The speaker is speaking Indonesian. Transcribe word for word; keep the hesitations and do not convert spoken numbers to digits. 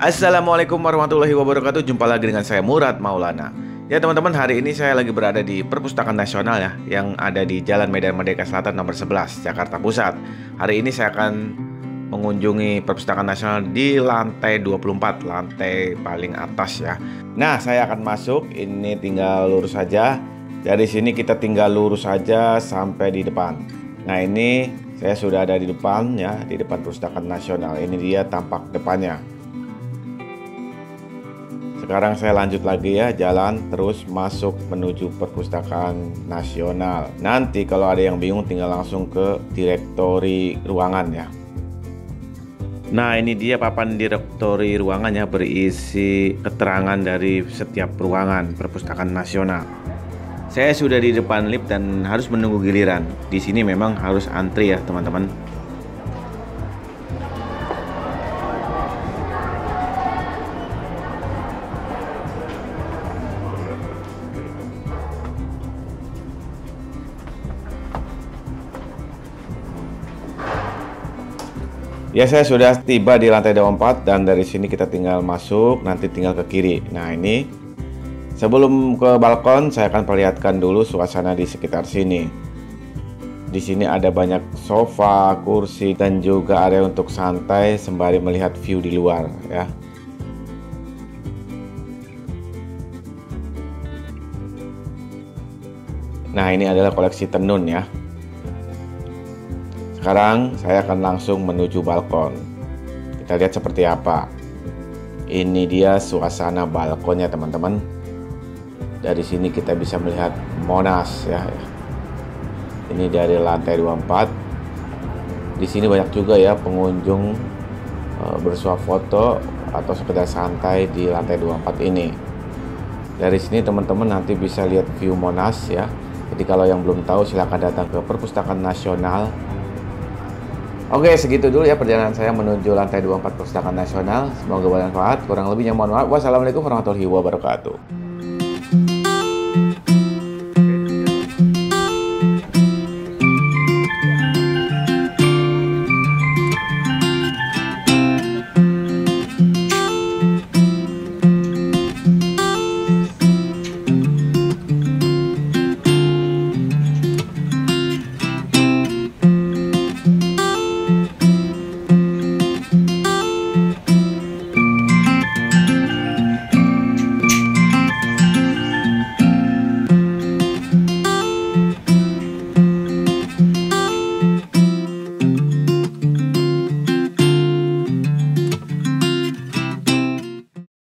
Assalamualaikum warahmatullahi wabarakatuh. Jumpa lagi dengan saya Murad Maulana. Ya teman-teman, hari ini saya lagi berada di Perpustakaan Nasional ya, yang ada di Jalan Medan Merdeka Selatan nomor sebelas, Jakarta Pusat. Hari ini saya akan mengunjungi Perpustakaan Nasional di lantai dua puluh empat, lantai paling atas ya. Nah, saya akan masuk, ini tinggal lurus saja. Dari sini kita tinggal lurus saja sampai di depan. Nah, ini saya sudah ada di depan ya, di depan Perpustakaan Nasional. Ini dia tampak depannya. Sekarang saya lanjut lagi ya, jalan terus masuk menuju Perpustakaan Nasional. Nanti kalau ada yang bingung tinggal langsung ke direktori ruangan ya. Nah, ini dia papan direktori ruangannya, berisi keterangan dari setiap ruangan Perpustakaan Nasional. Saya sudah di depan lift dan harus menunggu giliran. Di sini memang harus antri ya teman-teman. Ya, saya sudah tiba di lantai dua puluh empat dan dari sini kita tinggal masuk, nanti tinggal ke kiri. Nah, ini sebelum ke balkon saya akan perlihatkan dulu suasana di sekitar sini. Di sini ada banyak sofa, kursi dan juga area untuk santai sembari melihat view di luar ya. Nah, ini adalah koleksi tenun ya. Sekarang saya akan langsung menuju balkon. Kita lihat seperti apa. Ini dia suasana balkonnya teman-teman. Dari sini kita bisa melihat Monas ya. Ini dari lantai dua puluh empat. Di sini banyak juga ya pengunjung e, bersuah foto atau sekedar santai di lantai dua puluh empat ini. Dari sini teman-teman nanti bisa lihat view Monas ya. Jadi kalau yang belum tahu silahkan datang ke Perpustakaan Nasional. Oke, segitu dulu ya perjalanan saya menuju lantai dua puluh empat Perpustakaan Nasional. Semoga bermanfaat. Kurang lebihnya mohon maaf. Wassalamualaikum warahmatullahi wabarakatuh.